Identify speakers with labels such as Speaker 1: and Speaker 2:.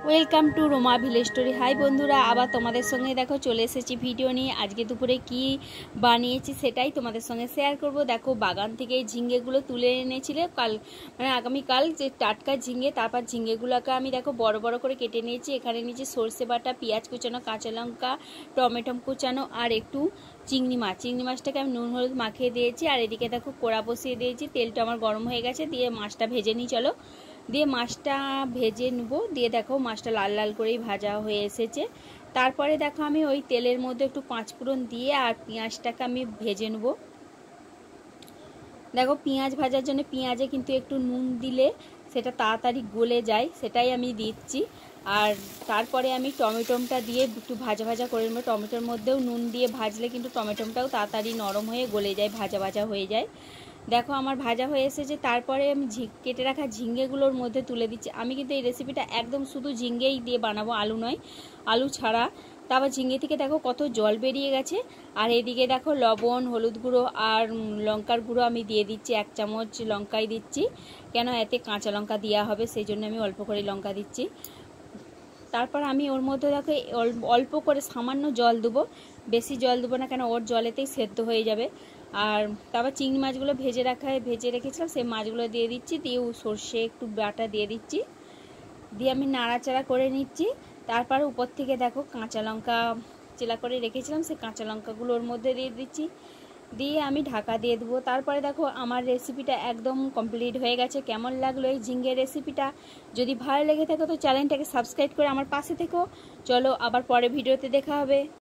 Speaker 1: Welcome to Roma village story. Hi বন্ধুরা, আবার তোমাদের সঙ্গে দেখো চলে এসেছি ভিডিও নিয়ে। আজকে দুপুরে কি বানিয়েছি সেটাই তোমাদের সঙ্গে শেয়ার করব। দেখো বাগান থেকে ঝিঙ্গেগুলো তুলে এনেছিলে কাল, মানে আগামীকাল, যে টাটকা ঝিঙ্গে। তারপর ঝিঙ্গেগুলোকে আমি দেখো বড় বড় করে কেটে নিয়েছি। এখানে নিয়েছি সর্ষে বাটা, পেঁয়াজ কুচানো, কাঁচা লঙ্কা, টমেটো কুচানো আর একটু চিংড়ি মাছ। চিংড়ি মাছটাকে আমি নুন হলুদ মাখিয়ে দিয়েছি। আর এদিকে দেখো কড়া বসিয়ে দিয়েছি, তেলটা আমার গরম হয়ে গেছে। দিয়ে মাছটা ভেজে নিই চলো। দিয়ে মাছটা ভেজে নেবো। দিয়ে দেখো মাছটা লাল লাল করেই ভাজা হয়ে এসেছে। তারপরে দেখো আমি ওই তেলের মধ্যে একটু পাঁচফোড়ন দিয়ে আর পেঁয়াজটাকে আমি ভেজে নেবো। দেখো পেঁয়াজ ভাজার জন্য পেঁয়াজে কিন্তু একটু নুন দিলে সেটা তাড়াতাড়ি গলে যায়, সেটাই আমি দিচ্ছি। আর তারপরে আমি টমেটোটা দিয়ে একটু ভাজা ভাজা করে নেবো। টমেটোর মধ্যেও নুন দিয়ে ভাজলে কিন্তু টমেটোটাও তাড়াতাড়ি নরম হয়ে গলে যায়, ভাজা ভাজা হয়ে যায়। দেখো আমার ভাজা হয়ে এসেছে। তারপরে আমি কেটে রাখা ঝিঙ্গেগুলোর মধ্যে তুলে দিচ্ছি। আমি কিন্তু এই রেসিপিটা একদম শুধু ঝিঙ্গেই দিয়ে বানাবো, আলু নয়, আলু ছাড়া। তারপর ঝিঙ্গে থেকে দেখো কত জল বেরিয়ে গেছে। আর এদিকে দেখো লবণ, হলুদ গুঁড়ো আর লঙ্কার গুঁড়ো আমি দিয়ে দিচ্ছি। 1 চামচ লঙ্কাই দিচ্ছি, কেন এতে কাঁচা লঙ্কা দেওয়া হবে, সেই জন্য আমি অল্প করে লঙ্কা দিচ্ছি। তারপর আমি ওর মধ্যে দেখো অল্প করে সামান্য জল দেবো, বেশি জল দেবো না, কেন ওর জলেতেই সেদ্ধ হয়ে যাবে। আর তারপর চিংড়ি মাছগুলো ভেজে রেখেছিলাম, সেই মাছগুলো দিয়ে দিচ্ছি। দিয়ে সর্ষে একটু বাটা দিয়ে দিচ্ছি। দিয়ে আমি নাড়াচাড়া করে নিচ্ছি। তারপর উপর থেকে দেখো কাঁচা লঙ্কা চেলা করে রেখেছিলাম, সেই কাঁচা লঙ্কাগুলো ওর মধ্যে দিয়ে দিচ্ছি। দিয়ে আমি ঢাকা দিয়ে দেবো। তারপরে দেখো আমার রেসিপিটা একদম কমপ্লিট হয়ে গেছে। কেমন লাগলো এই ঝিঙ্গের রেসিপিটা? যদি ভালো লেগে থাকে তো চ্যানেলটাকে সাবস্ক্রাইব করে আমার পাশে থেকো। চলো আবার পরে ভিডিওতে দেখা হবে।